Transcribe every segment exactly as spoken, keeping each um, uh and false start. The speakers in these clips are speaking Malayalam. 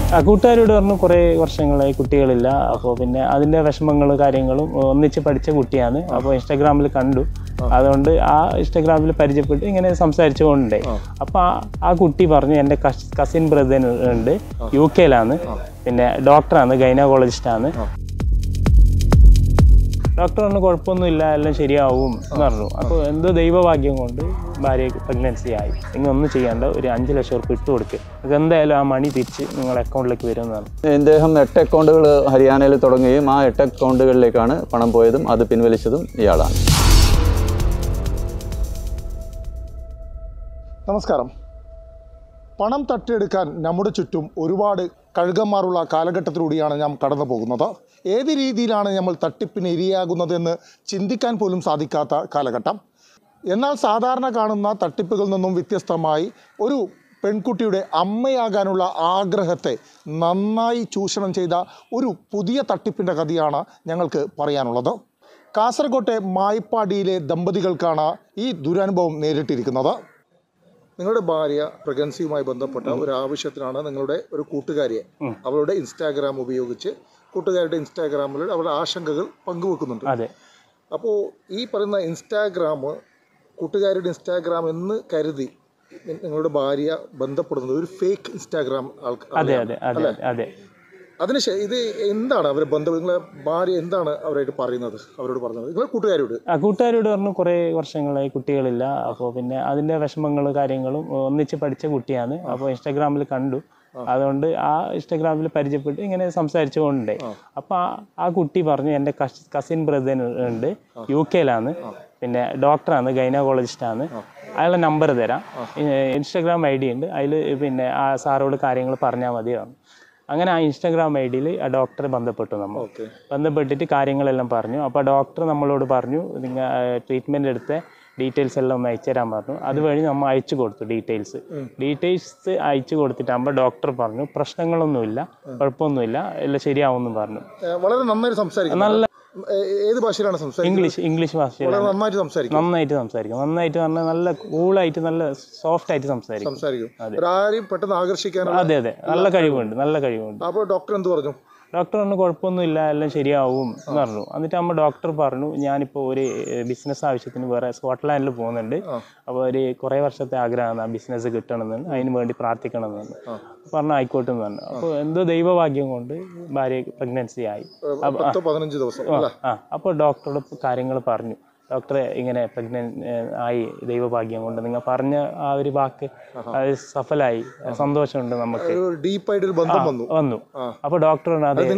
കൂട്ടുകാരോട് പറഞ്ഞു കുറേ വർഷങ്ങളായി കുട്ടികളില്ല. അപ്പോൾ പിന്നെ അതിൻ്റെ വിഷമങ്ങളും കാര്യങ്ങളും ഒന്നിച്ച് പഠിച്ച കുട്ടിയാണ്. അപ്പോൾ ഇൻസ്റ്റാഗ്രാമിൽ കണ്ടു. അതുകൊണ്ട് ആ ഇൻസ്റ്റാഗ്രാമിൽ പരിചയപ്പെട്ട് ഇങ്ങനെ സംസാരിച്ചു കൊണ്ടേ. അപ്പോൾ ആ കുട്ടി പറഞ്ഞു എൻ്റെ കസിൻ ബ്രദർ ഉണ്ട്, യു കെയിലാണ്, പിന്നെ ഡോക്ടറാണ്, ഗൈനക്കോളജിസ്റ്റാണ്. ഡോക്ടർ പറഞ്ഞു കുഴപ്പമൊന്നുമില്ല, എല്ലാം ശരിയാവും എന്ന് പറഞ്ഞു. അപ്പോൾ എന്തോ ദൈവഭാഗ്യം കൊണ്ട് ഭാര്യയ്ക്ക് പ്രഗ്നൻസി ആയി. നിങ്ങൾ ഒന്നും ചെയ്യേണ്ട, ഒരു അഞ്ച് ലക്ഷം ഉറുപ്പ് ഇട്ട് കൊടുക്കുക, നിങ്ങൾക്ക് എന്തായാലും ആ മണി തിരിച്ച് നിങ്ങളുടെ അക്കൗണ്ടിലേക്ക് വരുമെന്നാണ്. ഇദ്ദേഹം എട്ട് അക്കൗണ്ടുകൾ ഹരിയാനയിൽ തുടങ്ങുകയും ആ എട്ട് അക്കൗണ്ടുകളിലേക്കാണ് പണം പോയതും അത് പിൻവലിച്ചതും ഇയാളാണ്. നമസ്കാരം. പണം തട്ടിയെടുക്കാൻ നമ്മുടെ ചുറ്റും ഒരുപാട് കഴുകന്മാരുള്ള കാലഘട്ടത്തിലൂടെയാണ് നാം കടന്നു പോകുന്നത്. ഏത് രീതിയിലാണ് നമ്മൾ തട്ടിപ്പിന് ഇരയാകുന്നതെന്ന് ചിന്തിക്കാൻ പോലും സാധിക്കാത്ത കാലഘട്ടം. എന്നാൽ സാധാരണ കാണുന്ന തട്ടിപ്പുകളിൽ നിന്നും വ്യത്യസ്തമായി ഒരു പെൺകുട്ടിയുടെ അമ്മയാകാനുള്ള ആഗ്രഹത്തെ നന്നായി ചൂഷണം ചെയ്ത ഒരു പുതിയ തട്ടിപ്പിൻ്റെ കഥയാണ് ഞങ്ങൾക്ക് പറയാനുള്ളത്. കാസർഗോട്ടെ മായിപ്പാടിയിലെ ദമ്പതികൾക്കാണ് ഈ ദുരനുഭവം നേരിട്ടിരിക്കുന്നത്. നിങ്ങളുടെ ഭാര്യ പ്രഗ്നൻസിയുമായി ബന്ധപ്പെട്ട ഒരു ആവശ്യത്തിനാണ് നിങ്ങളുടെ ഒരു കൂട്ടുകാരിയെ അവളുടെ ഇൻസ്റ്റാഗ്രാം ഉപയോഗിച്ച് കൂട്ടുകാരുടെ ഇൻസ്റ്റാഗ്രാമിൽ അവരുടെ ആശങ്കകൾ പങ്കുവെക്കുന്നുണ്ട്. അതെ. അപ്പോൾ ഈ പറയുന്ന ഇൻസ്റ്റാഗ്രാം കൂട്ടുകാരുടെ ഇൻസ്റ്റാഗ്രാം എന്ന് കരുതി നിങ്ങളുടെ ഭാര്യ ബന്ധപ്പെടുന്നത് ഒരു ഫേക്ക് ഇൻസ്റ്റാഗ്രാം ആൾക്കാർ. അതിന് ഇത് എന്താണ് അവരെ ബന്ധം? നിങ്ങളെ ഭാര്യ എന്താണ് അവരായിട്ട് പറയുന്നത്, അവരോട് പറഞ്ഞത്? നിങ്ങളെ കൂട്ടുകാരോട് കൂട്ടുകാരോട് പറഞ്ഞു കുറേ വർഷങ്ങളായി കുട്ടികളില്ല. അപ്പോൾ പിന്നെ അതിൻ്റെ വിഷമങ്ങളും കാര്യങ്ങളും ഒന്നിച്ച് പഠിച്ച കുട്ടിയാണ്. അപ്പോൾ ഇൻസ്റ്റാഗ്രാമിൽ കണ്ടു. അതുകൊണ്ട് ആ ഇൻസ്റ്റാഗ്രാമിൽ പരിചയപ്പെട്ട് ഇങ്ങനെ സംസാരിച്ചു കൊണ്ടേ. അപ്പോൾ ആ കുട്ടി പറഞ്ഞു എൻ്റെ കസിൻ ബ്രദർ ഉണ്ട്, യു കെയിലാണ്, പിന്നെ ഡോക്ടറാണ്, ഗൈനക്കോളജിസ്റ്റാണ്, അയാളുടെ നമ്പർ തരാം, ഇൻസ്റ്റാഗ്രാം ഐ ഡി ഉണ്ട്, അതിൽ പിന്നെ ആ സാറോട് കാര്യങ്ങൾ പറഞ്ഞാൽ മതിയാണ്. അങ്ങനെ ആ ഇൻസ്റ്റാഗ്രാം ഐ ഡിയിൽ ആ ഡോക്ടറെ ബന്ധപ്പെട്ടു. നമ്മൾ ബന്ധപ്പെട്ടിട്ട് കാര്യങ്ങളെല്ലാം പറഞ്ഞു. അപ്പോൾ ഡോക്ടർ നമ്മളോട് പറഞ്ഞു നിങ്ങൾ ട്രീറ്റ്മെൻറ്റ് എടുത്ത ഡീറ്റെയിൽസ് എല്ലാം ഒന്ന് അയച്ചു തരാൻ പറഞ്ഞു. അതുവഴി നമ്മൾ അയച്ചു കൊടുത്തു ഡീറ്റെയിൽസ് ഡീറ്റെയിൽസ് അയച്ചു കൊടുത്തിട്ടാകുമ്പോൾ ഡോക്ടർ പറഞ്ഞു പ്രശ്നങ്ങളൊന്നുമില്ല, കുഴപ്പമൊന്നുമില്ല, എല്ലാം ശരിയാവുമെന്നും പറഞ്ഞു. വളരെ നന്നായിട്ട് സംസാരിക്കും. നല്ല ഏത് ഭാഷയിലാണ് സംസാരിക്കുന്നത്? ഇംഗ്ലീഷ് ഇംഗ്ലീഷ് ഭാഷയിൽ നന്നായിട്ട് സംസാരിക്കും. നന്നായിട്ട് സംസാരിക്കും നന്നായിട്ട് പറഞ്ഞാൽ നല്ല കൂളായിട്ട് നല്ല സോഫ്റ്റ് ആയിട്ട് സംസാരിക്കും. ആരെയും പെട്ടെന്ന് ആകർഷിക്കാൻ. അതെ അതെ നല്ല കഴിവുണ്ട് നല്ല കഴിവുണ്ട്. അപ്പോൾ ഡോക്ടർ എന്ത് പറഞ്ഞു? ഡോക്ടർ പറഞ്ഞു കുഴപ്പമൊന്നുമില്ല, എല്ലാം ശരിയാവും എന്ന് പറഞ്ഞു. എന്നിട്ട് നമ്മൾ ഡോക്ടർ പറഞ്ഞു ഞാനിപ്പോൾ ഒരു ബിസിനസ് ആവശ്യത്തിന് വേറെ സ്കോട്ട്ലാൻഡിൽ പോകുന്നുണ്ട്. അപ്പോൾ ഒരു കുറേ വർഷത്തെ ആഗ്രഹമാണ് ആ ബിസിനസ് കിട്ടണമെന്ന്, അതിന് വേണ്ടി പ്രാർത്ഥിക്കണമെന്ന് പറഞ്ഞു. ആയിക്കോട്ടെ എന്ന് പറഞ്ഞു. അപ്പോൾ എന്തോ ദൈവഭാഗ്യം കൊണ്ട് ഭാര്യ പ്രഗ്നൻസി ആയി. പതിനഞ്ച് ദിവസം ആ അപ്പോൾ ഡോക്ടറോട് കാര്യങ്ങൾ പറഞ്ഞു. ഡോക്ടറെ ഇങ്ങനെ പ്രഗ്നന്റ് ആയി, ദൈവഭാഗ്യം കൊണ്ട് നിങ്ങൾ പറഞ്ഞ ആ ഒരു വാക്ക് അത് സഫലായി, സന്തോഷമുണ്ട്, നമുക്ക് ഡീപ്പായിട്ടൊരു ബന്ധം വന്നു വന്നു അപ്പൊ ഡോക്ടർ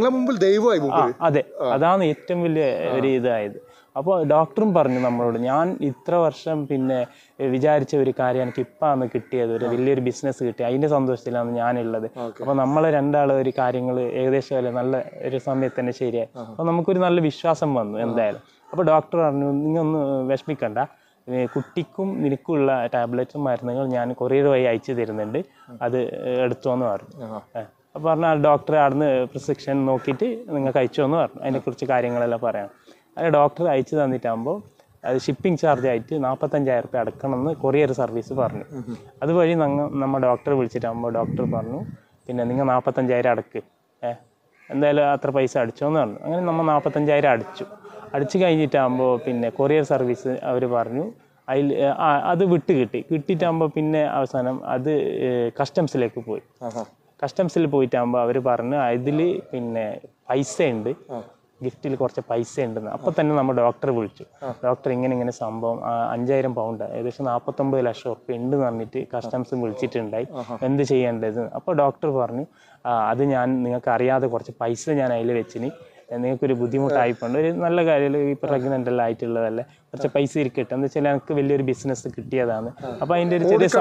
അതെ അതാണ് ഏറ്റവും വലിയ ഒരു ഇതായത്. അപ്പോൾ ഡോക്ടറും പറഞ്ഞു നമ്മളോട് ഞാൻ ഇത്ര വർഷം പിന്നെ വിചാരിച്ച ഒരു കാര്യം എനിക്ക് ഇപ്പാണ് കിട്ടിയത്, ഒരു വലിയൊരു ബിസിനസ് കിട്ടി, അതിന്റെ സന്തോഷത്തിലാണ് ഞാനുള്ളത്. അപ്പോൾ നമ്മളെ രണ്ടാളും ഒരു കാര്യങ്ങൾ ഏകദേശം അല്ലെ നല്ല ഒരു സമയത്ത് തന്നെ ശരിയായി. അപ്പോൾ നമുക്കൊരു നല്ല വിശ്വാസം വന്നു എന്തായാലും. അപ്പോൾ ഡോക്ടർ പറഞ്ഞു നിങ്ങൾ ഒന്ന് വിഷമിക്കണ്ട, കുട്ടിക്കും നിനക്കുള്ള ടാബ്ലറ്റും മരുന്നുകൾ ഞാൻ കൊറിയർ വഴി അയച്ചു തരുന്നുണ്ട്, അത് എടുത്തോന്ന് പറഞ്ഞു. അപ്പോൾ പറഞ്ഞാൽ ഡോക്ടർ അവിടുന്ന് പ്രിസ്ക്രിപ്ഷൻ നോക്കിയിട്ട് നിങ്ങൾക്ക് അയച്ചോന്ന് പറഞ്ഞു. അതിനെക്കുറിച്ച് കാര്യങ്ങളെല്ലാം പറയാം. അതിന് ഡോക്ടർ അയച്ചു തന്നിട്ടാകുമ്പോൾ അത് ഷിപ്പിംഗ് ചാർജ് ആയിട്ട് നാൽപ്പത്തഞ്ചായിരം റുപ്യ അടക്കണമെന്ന് കൊറിയർ സർവീസ് പറഞ്ഞു. അതുവഴി ഞങ്ങൾ നമ്മൾ ഡോക്ടറെ വിളിച്ചിട്ടാകുമ്പോൾ ഡോക്ടർ പറഞ്ഞു പിന്നെ നിങ്ങൾ നാൽപ്പത്തഞ്ചായിരം അടക്ക്, ഏഹ് എന്തായാലും അത്ര പൈസ അടിച്ചോന്ന് പറഞ്ഞു. അങ്ങനെ നമ്മൾ നാൽപ്പത്തഞ്ചായിരം അടിച്ചു. അടിച്ചു കഴിഞ്ഞിട്ടാകുമ്പോൾ പിന്നെ കൊറിയർ സർവീസ് അവർ പറഞ്ഞു അതിൽ അത് വിട്ട് കിട്ടി. കിട്ടിയിട്ടാകുമ്പോൾ പിന്നെ അവസാനം അത് കസ്റ്റംസിലേക്ക് പോയി. കസ്റ്റംസിൽ പോയിട്ടാകുമ്പോൾ അവർ പറഞ്ഞു ഇതിൽ പിന്നെ പൈസ ഉണ്ട്, ഗിഫ്റ്റിൽ കുറച്ച് പൈസ ഉണ്ടെന്ന്. അപ്പോൾ തന്നെ നമ്മൾ ഡോക്ടറെ വിളിച്ചു. ഡോക്ടർ ഇങ്ങനെ ഇങ്ങനെ സംഭവം അഞ്ചായിരം പൗണ്ട് ഏകദേശം നാൽപ്പത്തൊമ്പത് ലക്ഷം ഉറുപ്പ്യ ഉണ്ടെന്ന് പറഞ്ഞിട്ട് കസ്റ്റംസ് വിളിച്ചിട്ടുണ്ടായി, എന്ത് ചെയ്യേണ്ടത്? അപ്പോൾ ഡോക്ടർ പറഞ്ഞു അത് ഞാൻ നിങ്ങൾക്ക് അറിയാതെ കുറച്ച് പൈസ ഞാൻ അതിൽ വെച്ചിന്, നിങ്ങൾക്കൊരു ബുദ്ധിമുട്ടായിപ്പോണ്ട്, ഒരു നല്ല കാര്യം ഈ പ്രഗ്നൻ്റ് എല്ലാം ആയിട്ടുള്ളതല്ലേ, കുറച്ച് പൈസ ഇരിക്കട്ടെ എന്ന് വെച്ചാൽ എനിക്ക് വലിയൊരു ബിസിനസ് കിട്ടിയതാണ്. അപ്പോൾ അതിൻ്റെ ഒരു ചെറിയ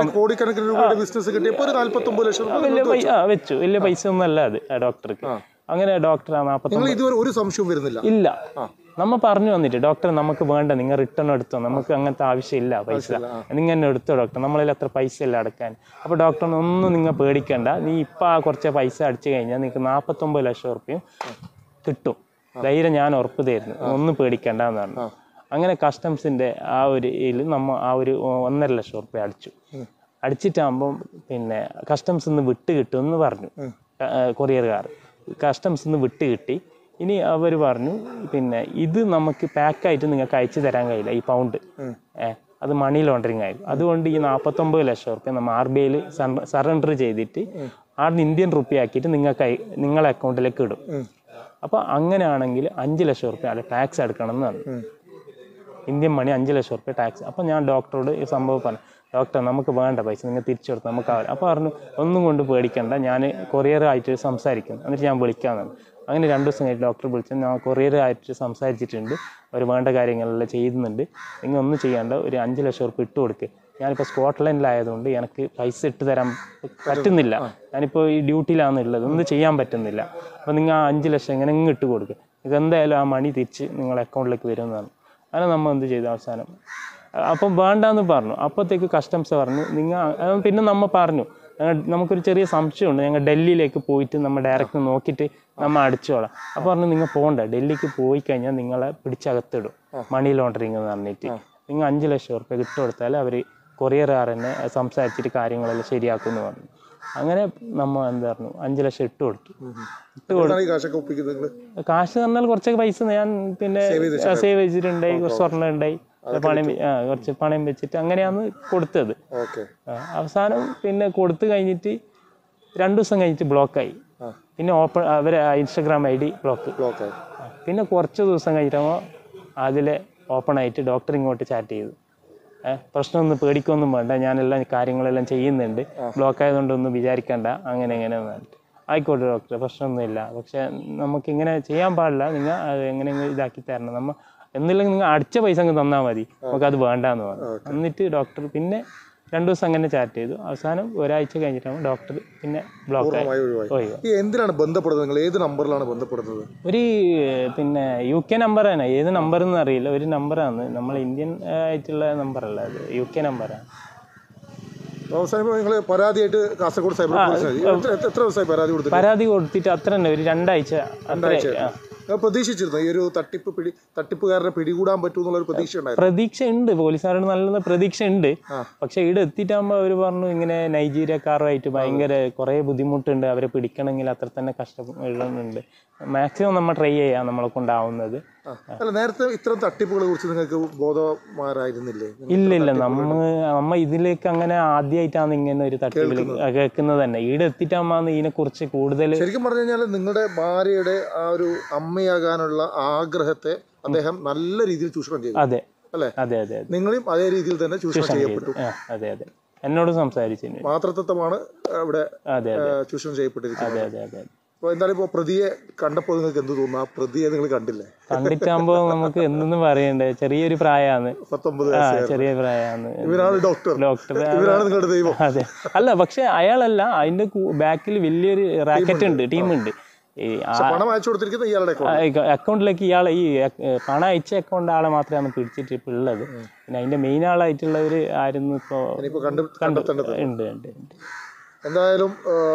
വെച്ചു, വലിയ പൈസ ഒന്നും അല്ല അത് ഡോക്ടർക്ക്. അങ്ങനെ ഡോക്ടർ ഒരു സംശയവും വരുന്നില്ല ഇല്ല. നമ്മ പറഞ്ഞു വന്നിട്ട് ഡോക്ടർ നമുക്ക് വേണ്ട, നിങ്ങൾ റിട്ടേൺ എടുത്തോ, നമുക്ക് അങ്ങനത്തെ ആവശ്യമില്ല പൈസ, നിങ്ങൾ തന്നെ എടുത്തോ ഡോക്ടർ, നമ്മളിൽ അത്ര പൈസ ഇല്ല അടക്കാൻ. അപ്പോൾ ഡോക്ടറിന് ഒന്നും നിങ്ങൾ പേടിക്കണ്ട, നീ ഇപ്പം ആ കുറച്ച് പൈസ അടിച്ചു കഴിഞ്ഞാൽ നിങ്ങൾക്ക് നാൽപ്പത്തൊമ്പത് ലക്ഷം ഉറുപ്പ്യം കിട്ടും, ധൈര്യം ഞാൻ ഉറപ്പ് തരുന്നു, ഒന്നും പേടിക്കണ്ട എന്ന് പറഞ്ഞു. അങ്ങനെ കസ്റ്റംസിൻ്റെ ആ ഒരു ഇതിൽ നമ്മൾ ആ ഒരു ഒന്നര ലക്ഷം ഉറുപ്പ്യ അടിച്ചു. അടിച്ചിട്ടാകുമ്പം പിന്നെ കസ്റ്റംസ് നിന്ന് വിട്ട് കിട്ടുമെന്ന് പറഞ്ഞു. കൊറിയറുകാർ. കസ്റ്റംസിൽ നിന്ന് വിട്ട് കിട്ടി. ഇനി അവർ പറഞ്ഞു പിന്നെ ഇത് നമുക്ക് പാക്കായിട്ട് നിങ്ങൾക്ക് അയച്ചു തരാൻ കഴിയില്ല, ഈ പൗണ്ട് ഏഹ് അത് മണി ലോണ്ടറിങ് ആയിരുന്നു. അതുകൊണ്ട് ഈ നാൽപ്പത്തൊമ്പത് ലക്ഷം റുപ്യ നമ്മൾ ആർ ബി ഐയിൽ സറണ്ടർ ചെയ്തിട്ട് ആടുന്ന് ഇന്ത്യൻ റുപ്യ ആക്കിയിട്ട് നിങ്ങൾക്ക് നിങ്ങളെ അക്കൗണ്ടിലേക്ക് ഇടും. അപ്പോൾ അങ്ങനെയാണെങ്കിൽ അഞ്ച് ലക്ഷം റുപ്യ അവിടെ ടാക്സ് എടുക്കണം എന്ന് പറഞ്ഞു. ഇന്ത്യൻ മണി അഞ്ച് ലക്ഷം റുപ്യ ടാക്സ്. അപ്പോൾ ഞാൻ ഡോക്ടറോട് ഈ സംഭവം പറഞ്ഞു, ഡോക്ടർ നമുക്ക് വേണ്ട പൈസ, നിങ്ങൾ തിരിച്ചു കൊടുത്തു നമുക്ക് ആവില്ല. അപ്പോൾ പറഞ്ഞു ഒന്നും കൊണ്ട് പേടിക്കണ്ട, ഞാൻ കൊറിയറായിട്ട് സംസാരിക്കുന്നു, എന്നിട്ട് ഞാൻ വിളിക്കാമെന്നാണ്. അങ്ങനെ രണ്ട് ദിവസം കഴിഞ്ഞ് ഡോക്ടർ വിളിച്ചു, ഞാൻ കൊറിയറായിട്ട് സംസാരിച്ചിട്ടുണ്ട്, അവർ വേണ്ട കാര്യങ്ങളെല്ലാം ചെയ്യുന്നുണ്ട്, നിങ്ങൾ ഒന്നും ചെയ്യേണ്ട, ഒരു അഞ്ച് ലക്ഷം റുപ്യ ഇട്ട് കൊടുക്കുക. ഞാനിപ്പോൾ സ്കോട്ട്ലൻഡിലായതുകൊണ്ട് എനിക്ക് പൈസ ഇട്ട് തരാൻ പറ്റുന്നില്ല, ഞാനിപ്പോൾ ഈ ഡ്യൂട്ടിയിലാണുള്ളത്, ഒന്നും ചെയ്യാൻ പറ്റുന്നില്ല. അപ്പോൾ നിങ്ങൾ ആ അഞ്ച് ലക്ഷം എങ്ങനെ ഇങ്ങ് ഇട്ട് കൊടുക്കുക, ഇതെന്തായാലും ആ മണി തിരിച്ച് നിങ്ങളുടെ അക്കൗണ്ടിലേക്ക് വരുമെന്നാണ്. അങ്ങനെ നമ്മൾ എന്ത് ചെയ്തു അവസാനം, അപ്പം വേണ്ടാന്ന് പറഞ്ഞു. അപ്പോഴത്തേക്ക് കസ്റ്റംസ് പറഞ്ഞു നിങ്ങൾ, പിന്നെ നമ്മൾ പറഞ്ഞു നമുക്കൊരു ചെറിയ സംശയമുണ്ട്, ഞങ്ങൾ ഡൽഹിയിലേക്ക് പോയിട്ട് നമ്മൾ ഡയറക്റ്റ് നോക്കിയിട്ട് നമ്മൾ അടിച്ചോളാം. അപ്പോൾ പറഞ്ഞു നിങ്ങൾ പോകണ്ട, ഡൽഹിക്ക് പോയി കഴിഞ്ഞാൽ നിങ്ങളെ പിടിച്ചകത്തിടും മണി ലോണ്ടറിങ് എന്ന് പറഞ്ഞിട്ട്, നിങ്ങൾ അഞ്ച് ലക്ഷം റുപ്യ ഇട്ട് കൊടുത്താൽ അവർ കൊറിയറുകാർ തന്നെ സംസാരിച്ചിട്ട് കാര്യങ്ങളെല്ലാം ശരിയാക്കുമെന്ന് പറഞ്ഞു. അങ്ങനെ നമ്മൾ എന്താ പറഞ്ഞു അഞ്ച് ലക്ഷം ഇട്ട് കൊടുത്തു. ഇട്ട് കൊടുത്തു കാശ് പറഞ്ഞാൽ കുറച്ചൊക്കെ പൈസ ഞാൻ പിന്നെ സേവ് വെച്ചിട്ടുണ്ടായി, സ്വർണ്ണം ഉണ്ടായി, പണയം കുറച്ച് പണയം വെച്ചിട്ട് അങ്ങനെയാണ് കൊടുത്തത്. അവസാനം പിന്നെ കൊടുത്തു കഴിഞ്ഞിട്ട് രണ്ടു ദിവസം കഴിഞ്ഞിട്ട് ബ്ലോക്കായി. പിന്നെ ഓപ്പൺ അവരെ ഇൻസ്റ്റഗ്രാം ഐ ഡി ബ്ലോക്ക് ബ്ലോക്കായി. പിന്നെ കുറച്ച് ദിവസം കഴിഞ്ഞിട്ടാകുമ്പോൾ അതിലെ ഓപ്പൺ ആയിട്ട് ഡോക്ടർ ഇങ്ങോട്ട് ചാറ്റ് ചെയ്തു, ഏഹ് പ്രശ്നമൊന്നും പേടിക്കൊന്നും വേണ്ട, ഞാനെല്ലാം കാര്യങ്ങളെല്ലാം ചെയ്യുന്നുണ്ട്, ബ്ലോക്ക് ആയതുകൊണ്ടൊന്നും വിചാരിക്കണ്ട, അങ്ങനെ എങ്ങനെ പറഞ്ഞിട്ട് ആയിക്കോട്ടെ ഡോക്ടർ പ്രശ്നമൊന്നുമില്ല, പക്ഷെ നമുക്കിങ്ങനെ ചെയ്യാൻ പാടില്ല, നിങ്ങൾ അത് എങ്ങനെയെങ്കിലും ഇതാക്കി തരണം, നമ്മൾ എന്നില്ലെങ്കിൽ നിങ്ങൾ അടിച്ച പൈസ അങ്ങ് തന്നാൽ മതി, നമുക്കത് വേണ്ടാന്ന് പറഞ്ഞു. എന്നിട്ട് ഡോക്ടർ പിന്നെ രണ്ടു ദിവസം അങ്ങനെ ചാറ്റ് ചെയ്തു. അവസാനം ഒരാഴ്ച കഴിഞ്ഞിട്ടാണ് ഡോക്ടർ പിന്നെ ബ്ലോക്ക് ആയി. എന്തിനാണ് ബന്ധപ്പെടുന്നത്, നിങ്ങൾ ഏത് നമ്പറിലാണ് ബന്ധപ്പെടുന്നത്? ഒരു പിന്നെ യു കെ നമ്പറാണ്, ഏത് നമ്പർ എന്ന് അറിയില്ല, ഒരു നമ്പറാണ്, നമ്മൾ ഇന്ത്യൻ ആയിട്ടുള്ള നമ്പറല്ല, അത് യു കെ നമ്പറാണ്. അവസാനം നിങ്ങൾ പരാതിയായിട്ട് കാസർഗോഡ് സൈബർ എത്ര ദിവസമായി പരാതി കൊടുത്തു? പരാതി കൊടുത്തിട്ട് അത്ര തന്നെ ഒരു രണ്ടാഴ്ച രണ്ടാഴ്ച പ്രതീക്ഷിച്ചിരുന്നു ഈ ഒരു തട്ടിപ്പ് പിടി തട്ടിപ്പുകാരനെ പിടികൂടാൻ പറ്റുമെന്നുള്ള പ്രതീക്ഷ ഉണ്ടായിരുന്നു? പ്രതീക്ഷ ഉണ്ട്, പോലീസുകാരോട് നല്ല പ്രതീക്ഷ ഉണ്ട്. പക്ഷെ ഇവിടെ എത്തിയിട്ടാകുമ്പോൾ അവർ പറഞ്ഞു ഇങ്ങനെ നൈജീരിയക്കാരുമായിട്ട് ഭയങ്കര കുറേ ബുദ്ധിമുട്ടുണ്ട്, അവരെ പിടിക്കണമെങ്കിൽ അത്ര തന്നെ കഷ്ടപ്പെടുന്നുണ്ട്, മാക്സിമം നമ്മൾ ട്രൈ ചെയ്യാം നമ്മളെ കൊണ്ടാവുന്നത്. അല്ല, നേരത്തെ ഇത്തരം തട്ടിപ്പുകളെ കുറിച്ച് നിങ്ങൾക്ക് ബോധമാരായിരുന്നില്ലേ? ഇല്ല ഇല്ല, നമ്മ നമ്മ ഇതിലേക്ക് അങ്ങനെ ആദ്യമായിട്ടാണ് ഇങ്ങനെ ഒരു തട്ടിപ്പിൽ കേൾക്കുന്നത് തന്നെ. ഇവിടെ എത്തിയിട്ടാകുമ്പോൾ ഇതിനെ കുറിച്ച് കൂടുതൽ ശരിക്കും പറഞ്ഞു കഴിഞ്ഞാൽ നിങ്ങളുടെ ഭാര്യയുടെ ആ ഒരു അമ്മയാകാനുള്ള ആഗ്രഹത്തെ അദ്ദേഹം നല്ല രീതിയിൽ ചൂഷണം ചെയ്തു. അതെ അല്ലേ? അതെ അതെ അതെ, നിങ്ങളും അതേ രീതിയിൽ തന്നെ ചൂഷണം ചെയ്യപ്പെട്ടു. അതെ അതെ, എന്നോട് സംസാരിച്ചു. മാതൃത്വമാണ് ഇവിടെ ചൂഷണം ചെയ്യപ്പെട്ടിരിക്കുന്നത്. അതെ അതെ അതെ. അപ്പോൾ എന്തായാലും ഇപ്പോൾ പ്രതിയെ കണ്ടപ്പോൾ നിങ്ങൾക്ക് എന്ത് തോന്നുന്നു? ആ പ്രതിയെ നിങ്ങൾ കണ്ടില്ലേ? കണ്ടിട്ടാകുമ്പോൾ നമുക്ക് എന്തെന്നും പറയണ്ടേ, ചെറിയൊരു പ്രായമാണ്, പത്തൊമ്പത് ചെറിയ പ്രായമാണ്. ഇവരാണ് ഡോക്ടർ, ഡോക്ടർ ഇവരാണ് നിങ്ങളുടെ ദൈവം. അതെ, അല്ല പക്ഷെ അയാളല്ല, അതിന്റെ ബാക്കിൽ വലിയൊരു റാക്കറ്റ് ഉണ്ട്, ടീമുണ്ട്. പണം അയച്ചു കൊടുത്തിരിക്കുന്ന ഇയാളുടെ അക്കൗണ്ടിലേക്ക് ഇയാളെ ഈ പണം അയച്ച അക്കൗണ്ട് ആളെ മാത്രമാണ് പിടിച്ചിട്ട് ഇപ്പൊ ഉള്ളത്. പിന്നെ അതിന്റെ മെയിൻ ആളായിട്ടുള്ളവര് ആയിരുന്നു ഇപ്പൊ കണ്ടെത്തേണ്ടത്. ഉണ്ട് ഉണ്ട്. എന്തായാലും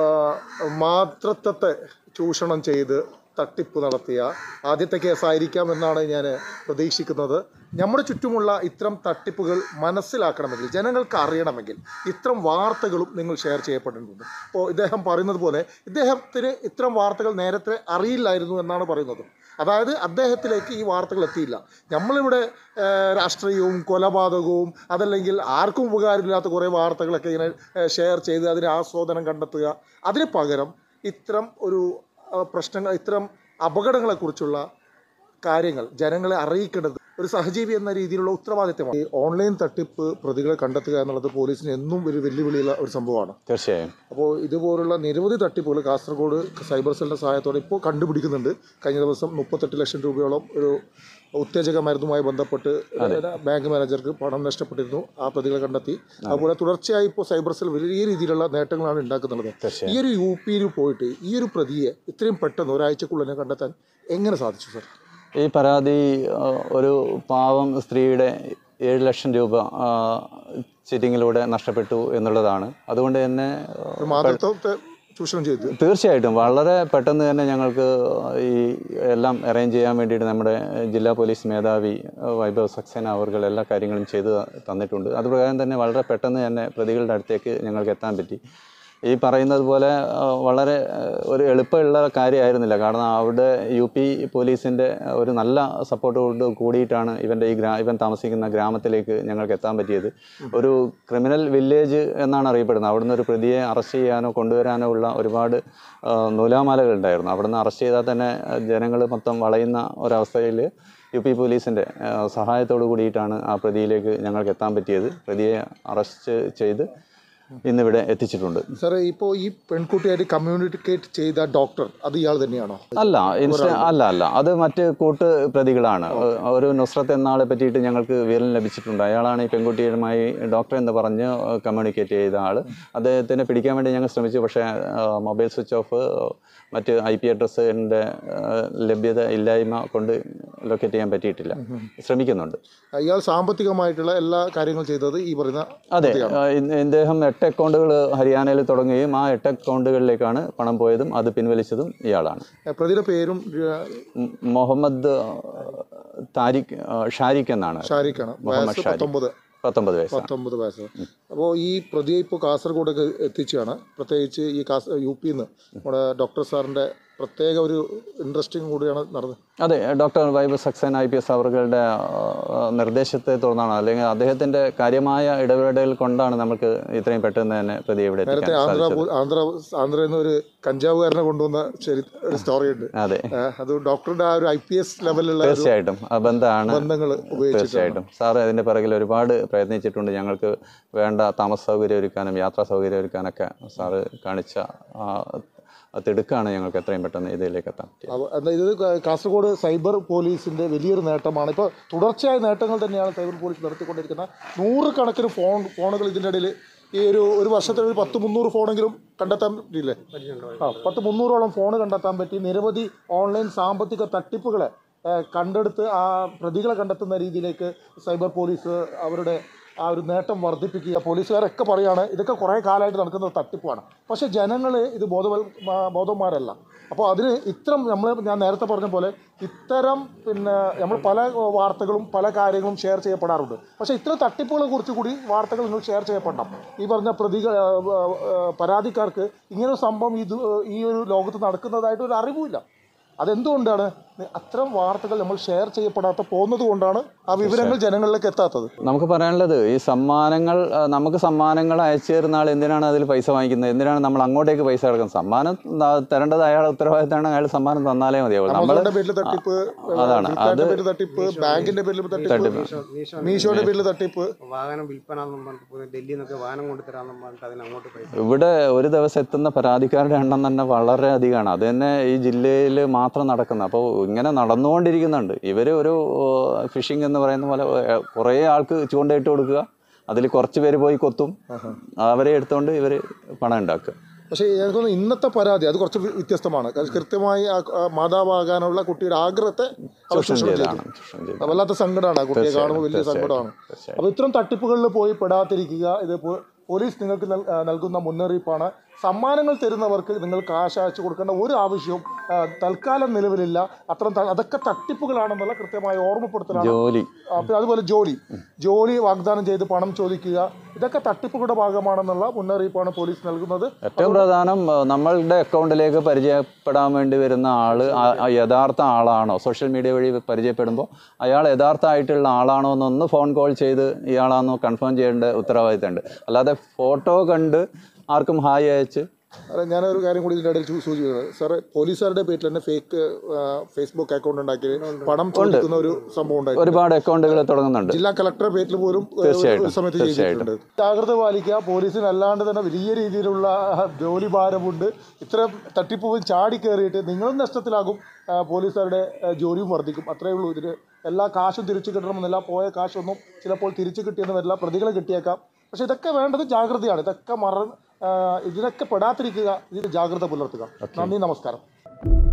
മാതൃത്വത്തെ ചൂഷണം ചെയ്ത് തട്ടിപ്പ് നടത്തിയ ആദ്യത്തെ കേസായിരിക്കാം എന്നാണ് ഞാൻ പ്രതീക്ഷിക്കുന്നത്. നമ്മുടെ ചുറ്റുമുള്ള ഇത്തരം തട്ടിപ്പുകൾ മനസ്സിലാക്കണമെങ്കിൽ, ജനങ്ങൾക്ക് അറിയണമെങ്കിൽ ഇത്തരം വാർത്തകളും നിങ്ങൾ ഷെയർ ചെയ്യപ്പെട്ടിട്ടുണ്ട്. അപ്പോൾ ഇദ്ദേഹം പറയുന്നത് പോലെ ഇദ്ദേഹത്തിന് ഇത്തരം വാർത്തകൾ നേരത്തെ അറിയില്ലായിരുന്നു എന്നാണ് പറയുന്നത്. അതായത് അദ്ദേഹത്തിലേക്ക് ഈ വാർത്തകൾ എത്തിയില്ല. നമ്മളിവിടെ രാഷ്ട്രീയവും കൊലപാതകവും അതല്ലെങ്കിൽ ആർക്കും ഉപകാരമില്ലാത്ത കുറേ വാർത്തകളൊക്കെ ഇങ്ങനെ ഷെയർ ചെയ്ത് അതിന് ആസ്വാദനം കണ്ടെത്തുക, അതിന് പകരം ഇത്തരം ഒരു പ്രശ്നങ്ങൾ, ഇത്തരം അപകടങ്ങളെക്കുറിച്ചുള്ള കാര്യങ്ങൾ ജനങ്ങളെ അറിയിക്കേണ്ടത് ഒരു സഹജീവി എന്ന രീതിയിലുള്ള ഉത്തരവാദിത്തമാണ്. ഈ ഓൺലൈൻ തട്ടിപ്പ് പ്രതികളെ കണ്ടെത്തുക എന്നുള്ളത് പോലീസിന് എന്നും ഒരു വെല്ലുവിളിയുള്ള ഒരു സംഭവമാണ്. തീർച്ചയായും. അപ്പോൾ ഇതുപോലുള്ള നിരവധി തട്ടിപ്പുകൾ കാസർഗോഡ് സൈബർ സെല്ലിൻ്റെ സഹായത്തോടെ ഇപ്പോൾ കണ്ടുപിടിക്കുന്നുണ്ട്. കഴിഞ്ഞ ദിവസം മുപ്പത്തെട്ട് ലക്ഷം രൂപയോളം ഒരു ഉത്തേജക മരുന്നുമായി ബന്ധപ്പെട്ട് ബാങ്ക് മാനേജർക്ക് പണം നഷ്ടപ്പെട്ടിരുന്നു, ആ പ്രതികളെ കണ്ടെത്തി. അതുപോലെ തുടർച്ചയായി ഇപ്പോൾ സൈബർ സെൽ വലിയ രീതിയിലുള്ള നേട്ടങ്ങളാണ് ഉണ്ടാക്കുന്നത്. ഈ ഒരു യു പിയിൽ പോയിട്ട് ഈ ഒരു പ്രതിയെ ഇത്രയും പെട്ടെന്ന് ഒരാഴ്ചക്കുള്ളിൽ കണ്ടെത്താൻ എങ്ങനെ സാധിച്ചു സാർ? ഈ പരാതി ഒരു പാവം സ്ത്രീയുടെ ഏഴ് ലക്ഷം രൂപ ചിറ്റിങ്ങിലൂടെ നഷ്ടപ്പെട്ടു എന്നുള്ളതാണ്. അതുകൊണ്ട് തന്നെ ചൂഷണം ചെയ്തു. തീർച്ചയായിട്ടും വളരെ പെട്ടെന്ന് തന്നെ ഞങ്ങൾക്ക് ഈ എല്ലാം അറേഞ്ച് ചെയ്യാൻ വേണ്ടിയിട്ട് നമ്മുടെ ജില്ലാ പോലീസ് മേധാവി വൈഭവ് സക്സേന അവർ എല്ലാ കാര്യങ്ങളും ചെയ്തു തന്നിട്ടുണ്ട്. അതുപ്രകാരം തന്നെ വളരെ പെട്ടെന്ന് തന്നെ പ്രതികളുടെ അടുത്തേക്ക് ഞങ്ങൾക്ക് എത്താൻ പറ്റി. ഈ പറയുന്നത് പോലെ വളരെ ഒരു എളുപ്പമുള്ള കാര്യമായിരുന്നില്ല. കാരണം അവിടെ യു പി പോലീസിൻ്റെ ഒരു നല്ല സപ്പോർട്ടോട് കൂടിയിട്ടാണ് ഇവൻ്റെ ഈ ഗ്രാ ഇവൻ താമസിക്കുന്ന ഗ്രാമത്തിലേക്ക് ഞങ്ങൾക്ക് എത്താൻ പറ്റിയത്. ഒരു ക്രിമിനൽ വില്ലേജ് എന്നാണ് അറിയപ്പെടുന്നത്. അവിടുന്ന് ഒരു പ്രതിയെ അറസ്റ്റ് ചെയ്യാനോ കൊണ്ടുവരാനോ ഉള്ള ഒരുപാട് നൂലാമാലകൾ ഉണ്ടായിരുന്നു. അവിടുന്ന് അറസ്റ്റ് ചെയ്താൽ തന്നെ ജനങ്ങൾ മൊത്തം വളയുന്ന ഒരവസ്ഥയിൽ യു പി പോലീസിൻ്റെ സഹായത്തോടു കൂടിയിട്ടാണ് ആ പ്രതിയിലേക്ക് ഞങ്ങൾക്ക് എത്താൻ പറ്റിയത്. പ്രതിയെ അറസ്റ്റ് ചെയ്ത് ഇന്നിവിടെ എത്തിച്ചിട്ടുണ്ട്. സാറേ, ഇപ്പോൾ ഈ പെൺകുട്ടിയായിട്ട് കമ്മ്യൂണിക്കേറ്റ് ചെയ്ത ഡോക്ടർ അത് ഇയാൾ തന്നെയാണോ? അല്ല, ഇൻസ്റ്റ അല്ല അല്ല അത് മറ്റ് കൂട്ട് പ്രതികളാണ്. ഒരു നുസ്രത്ത് എന്ന ആളെ പറ്റിയിട്ട് ഞങ്ങൾക്ക് വിവരം ലഭിച്ചിട്ടുണ്ട്. അയാളാണ് ഈ പെൺകുട്ടിയുമായി ഡോക്ടർ എന്ന് പറഞ്ഞ് കമ്മ്യൂണിക്കേറ്റ് ചെയ്ത ആൾ. അദ്ദേഹത്തിനെ പിടിക്കാൻ വേണ്ടി ഞങ്ങൾ ശ്രമിച്ചു. പക്ഷേ മൊബൈൽ സ്വിച്ച് ഓഫ്, മറ്റ് ഐ പി അഡ്രസ്സിൻ്റെ ലഭ്യത ഇല്ലായ്മ കൊണ്ട് ലൊക്കേറ്റ് ചെയ്യാൻ പറ്റിയിട്ടില്ല. ശ്രമിക്കുന്നുണ്ട്. ഇയാൾ സാമ്പത്തികമായിട്ടുള്ള എല്ലാ കാര്യങ്ങളും ചെയ്തത് ഈ പറയുന്ന അതെ. ഇദ്ദേഹം എട്ട് അക്കൗണ്ടുകൾ ഹരിയാനയിൽ തുടങ്ങുകയും ആ എട്ട് അക്കൗണ്ടുകളിലേക്കാണ് പണം പോയതും അത് പിൻവലിച്ചതും ഇയാളാണ്. പ്രതിയുടെ പേരും മുഹമ്മദ് താരിഖ് ഷാരിഖ് എന്നാണ്. ഷാരിഖാണ്. മുഹമ്മദ് ഷാരിഖ്. പത്തൊമ്പത് വയസ്സ് പത്തൊമ്പത് വയസ്സ് അപ്പോൾ ഈ പ്രതിയെ ഇപ്പോൾ കാസർഗോഡൊക്കെ എത്തിച്ചാണ്. പ്രത്യേകിച്ച് ഈ കാസ യു പിയിൽ നിന്ന് നമ്മുടെ ഡോക്ടർ സാറിൻ്റെ പ്രത്യേക ഒരു ഇൻട്രസ്റ്റിംഗ് കൂടിയാണ് നടന്നത്. അതെ, doctor Vaibhav Saxena I P S അവരുടെ നിർദ്ദേശത്തെ തുടർന്നാണ്, അല്ലെങ്കിൽ അദ്ദേഹത്തിൻ്റെ കാര്യമായ ഇടപെടൽ കൊണ്ടാണ് നമുക്ക് ഇത്രയും പെട്ടെന്ന് തന്നെ പ്രതി ഇവിടെ നേരത്തെ ആന്ധ്ര ആന്ധ്ര ആന്ധ്രയിൽ നിന്ന് ഒരു കഞ്ചാവുകാരനെ കൊണ്ടുവന്ന ശരി ഒരു സ്റ്റോറി ഉണ്ട്. അതെ, അത് ഡോക്ടറുടെ ആ ഒരു ഐ പി എസ് ലെവലിലുള്ള തീർച്ചയായിട്ടും ആ ബന്ധമാണ്. ബന്ധങ്ങൾ തീർച്ചയായിട്ടും സാറ് അതിൻ്റെ പിറകിൽ ഒരുപാട് പ്രയത്നിച്ചിട്ടുണ്ട്. ഞങ്ങൾക്ക് വേണ്ട താമസ സൗകര്യം ഒരുക്കാനും യാത്രാ സൗകര്യം ഒരുക്കാനൊക്കെ സാറ് കാണിച്ച തിടുക്കാണ് ഞങ്ങൾക്ക് എത്രയും പെട്ടെന്ന് ഇതിലേക്ക് എത്താൻ. ഇത് കാസർഗോഡ് സൈബർ പോലീസിൻ്റെ വലിയൊരു നേട്ടമാണ്. ഇപ്പോൾ തുടർച്ചയായ നേട്ടങ്ങൾ തന്നെയാണ് സൈബർ പോലീസ് നടത്തിക്കൊണ്ടിരിക്കുന്നത്. നൂറുകണക്കിന് ഫോൺ ഫോണുകൾ ഇതിൻ്റെ ഇടയിൽ ഈ ഒരു ഒരു വർഷത്തിൽ ഒരു പത്ത് മുന്നൂറ് ഫോണെങ്കിലും കണ്ടെത്താൻ പറ്റിയില്ലേ? ആ പത്ത് മുന്നൂറോളം ഫോൺ കണ്ടെത്താൻ പറ്റി. നിരവധി ഓൺലൈൻ സാമ്പത്തിക തട്ടിപ്പുകളെ കണ്ടെടുത്ത് ആ പ്രതികളെ കണ്ടെത്തുന്ന രീതിയിലേക്ക് സൈബർ പോലീസ് അവരുടെ ആ ഒരു നേട്ടം വർദ്ധിപ്പിക്കുക. പോലീസുകാരൊക്കെ പറയുകയാണ് ഇതൊക്കെ കുറേ കാലമായിട്ട് നടക്കുന്ന തട്ടിപ്പാണ്. പക്ഷേ ജനങ്ങൾ ഇത് ബോധവൽ ബോധന്മാരല്ല. അപ്പോൾ അതിന് ഇത്തരം നമ്മൾ ഞാൻ നേരത്തെ പറഞ്ഞ പോലെ ഇത്തരം പിന്നെ നമ്മൾ പല വാർത്തകളും പല കാര്യങ്ങളും ഷെയർ ചെയ്യപ്പെടാറുണ്ട്. പക്ഷേ ഇത്തരം തട്ടിപ്പുകളെ കുറിച്ച് കൂടി വാർത്തകൾ നിങ്ങൾ ഷെയർ ചെയ്യപ്പെടണം. ഈ പറഞ്ഞ പ്രതികൾ പരാതിക്കാർക്ക് ഇങ്ങനൊരു സംഭവം ഇത് ഈ ഒരു ലോകത്ത് നടക്കുന്നതായിട്ട് ഒരു അറിവുമില്ല. അതെന്തുകൊണ്ടാണ്? അത്തരം വാർത്തകൾ നമ്മൾ ഷെയർ ചെയ്യപ്പെടാത്ത പോകുന്നത് കൊണ്ടാണ് ആ വിവരങ്ങൾ ജനങ്ങളിലേക്ക് എത്താത്തത്. നമുക്ക് പറയാനുള്ളത് ഈ സമ്മാനങ്ങൾ നമുക്ക് സമ്മാനങ്ങൾ അയച്ചു തരുന്ന ആൾ എന്തിനാണ് അതിൽ പൈസ വാങ്ങിക്കുന്നത്? എന്തിനാണ് നമ്മൾ അങ്ങോട്ടേക്ക് പൈസ കൊടുക്കുന്നത്? സമ്മാനം തരേണ്ടത് അയാൾ ഉത്തരവാദിത്തമാണ്. അയാൾ സമ്മാനം തന്നാലേ മതിയാവും. നമ്മുടെ തട്ടിപ്പ് അതാണ് അത് തട്ടിപ്പ്, ബാങ്കിന്റെ പേരിൽ തട്ടിപ്പ്, മീഷോയുടെ പേരിൽ തട്ടിപ്പ്, വാഹനം വിൽപ്പന ഡൽഹിയിൽ നിന്നൊക്കെ വാഹനം കൊണ്ടുതരാമെന്ന് പറഞ്ഞിട്ട് അതിന് അങ്ങോട്ട് പൈസ. ഇവിടെ ഒരു ദിവസം എത്തുന്ന പരാതിക്കാരുടെ എണ്ണം തന്നെ വളരെ അധികമാണ്. അത് തന്നെ ഈ ജില്ലയിൽ മാത്രം നടക്കുന്നത്. അപ്പോൾ ഇങ്ങനെ നടന്നുകൊണ്ടിരിക്കുന്നുണ്ട്. ഇവർ ഒരു ഫിഷിംഗ് എന്ന് പറയുന്ന പോലെ കുറേ ആൾക്ക് ചൂണ്ടയിട്ട് കൊടുക്കുക, അതിൽ കുറച്ച് പേര് പോയി കൊത്തും, അവരെ എടുത്തുകൊണ്ട് ഇവർ പണം ഉണ്ടാക്കുക. പക്ഷേ എനിക്ക് തോന്നുന്നു ഇന്നത്തെ പരാതി അത് കുറച്ച് വ്യത്യസ്തമാണ്. കൃത്യമായി മാതാവാകാനുള്ള കുട്ടിയുടെ ആഗ്രഹത്തെ വല്ലാത്ത സങ്കടമാണ്. ആ കുട്ടിയെ കാണുമ്പോൾ വലിയ സങ്കടമാണ്. അപ്പോൾ ഇത്തരം തട്ടിപ്പുകളിൽ പോയി പെടാതിരിക്കുക. ഇത് പോലീസ് നിങ്ങൾക്ക് നൽകുന്ന മുന്നറിയിപ്പാണ്. സമ്മാനങ്ങൾ തരുന്നവർക്ക് നിങ്ങൾ കാശ് അയച്ചു കൊടുക്കേണ്ട ഒരു ആവശ്യവും തൽക്കാലം നിലവിലില്ല. അത്തരം അതൊക്കെ തട്ടിപ്പുകളാണെന്നുള്ള കൃത്യമായ ഓർമ്മപ്പെടുത്തലാണ്. ജോലി അതുപോലെ ജോലി ജോലി വാഗ്ദാനം ചെയ്ത് പണം ചോദിക്കുക, ഇതൊക്കെ തട്ടിപ്പുകളുടെ ഭാഗമാണെന്നുള്ള മുന്നറിയിപ്പാണ് പോലീസ് നൽകുന്നത്. ഏറ്റവും പ്രധാനം നമ്മളുടെ അക്കൗണ്ടിലേക്ക് പരിചയപ്പെടാൻ വേണ്ടി വരുന്ന ആള് യഥാർത്ഥ ആളാണോ, സോഷ്യൽ മീഡിയ വഴി പരിചയപ്പെടുമ്പോൾ അയാൾ യഥാർത്ഥമായിട്ടുള്ള ആളാണോ എന്നൊന്ന് ഫോൺ കോൾ ചെയ്ത് ഇയാളാണെന്നോ കൺഫേം ചെയ്യേണ്ട ഉത്തരവാദിത്തമുണ്ട്. അല്ലാതെ ഫോട്ടോ കണ്ട് ആർക്കും ഹായ് അയച്ച്. അതെ, ഞാനൊരു കാര്യം കൂടി ഇതിൻ്റെ ഇടയിൽ സൂചിപ്പിക്കുന്നത് സാറേ, പോലീസുകാരുടെ പേരിൽ തന്നെ ഫേക്ക് ഫേസ്ബുക്ക് അക്കൗണ്ട് ഉണ്ടാക്കി പണം കൊടുക്കുന്ന ഒരു സംഭവം ഉണ്ടായി. ഒരുപാട് അക്കൗണ്ടുകൾ തുടങ്ങുന്നുണ്ട്. ജില്ലാ കളക്ടറുടെ പേരിൽ പോലും സമയത്ത് ചെയ്തിട്ടുണ്ട്. ജാഗ്രത പാലിക്കുക. പോലീസിന് അല്ലാണ്ട് തന്നെ വലിയ രീതിയിലുള്ള ജോലി ഭാരമുണ്ട്. ഇത്തരം തട്ടിപ്പ് ചാടി കയറിയിട്ട് നിങ്ങളും നഷ്ടത്തിലാകും, പോലീസുകാരുടെ ജോലിയും വർദ്ധിക്കും. അത്രയേ ഉള്ളൂ. ഇതിന് എല്ലാ കാശും തിരിച്ചു കിട്ടണമെന്നില്ല. പോയ കാശൊന്നും ചിലപ്പോൾ തിരിച്ചു കിട്ടിയെന്ന് വരില്ല, പ്രതികളെ കിട്ടിയേക്കാം. പക്ഷെ ഇതൊക്കെ വേണ്ടത് ജാഗ്രതയാണ്. ഇതൊക്കെ മറ ഇതിനൊക്കെ പെടാതിരിക്കുക, ഇതിന് ജാഗ്രത പുലർത്തുക. നന്ദി, നമസ്കാരം.